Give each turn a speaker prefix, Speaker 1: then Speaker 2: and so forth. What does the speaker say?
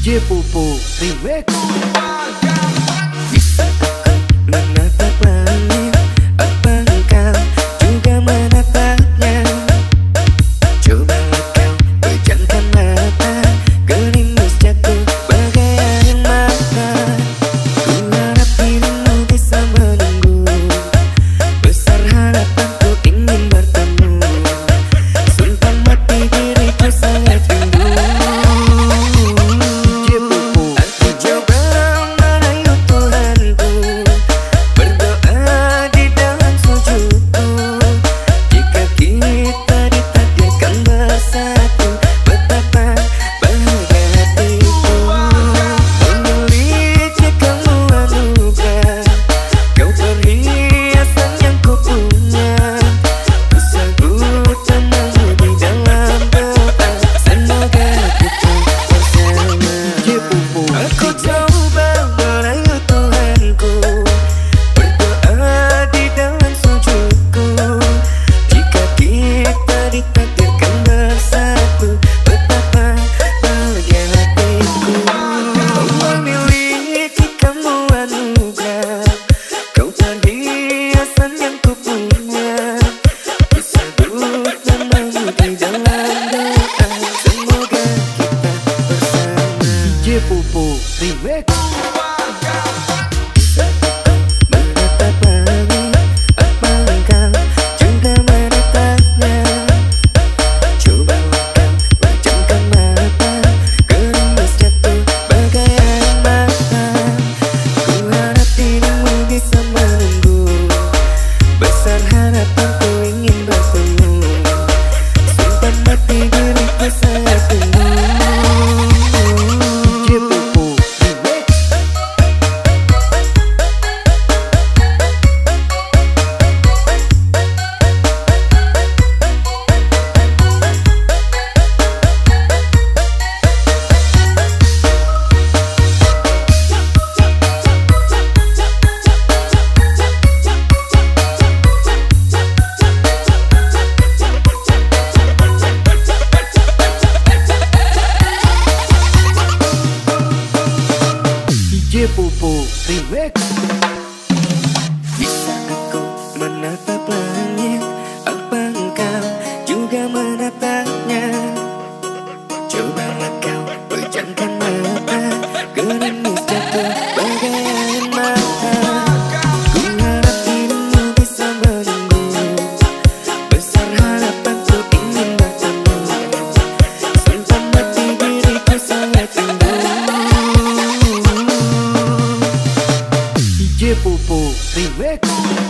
Speaker 1: DJ Pupu Remix.
Speaker 2: Bisa aku menatap langit, apa engkau juga menatapnya? Cobalah kau pejamkan mata, gerimis jatuh bagai air mata. Ku harap dirimu bisa menunggu, besar harapanku ingin bertemu. Sumpah mati diriku sangat rindu.
Speaker 1: Pupu Remix.
Speaker 2: Menatap langit, apa engkau juga menatapnya? Cobalah kau pejamkan mata, gerimis jatuh bagai air mata. Ku harap dirimu bisa menunggu, besar harapanku ingin bertemu. Sumpah mati diriku sangat rindu.
Speaker 1: DJ Pupu Remix.
Speaker 2: Bisa aku menatap langit, apa engkau juga menatapnya? Cobalah kau pejamkan mata, gerimis jatuh bagai air mata. Ku harap dirimu bisa menunggu, besar harapanku ingin bertemu. Sumpah mati diriku sangat rindu.
Speaker 1: DJ Pupu Remix.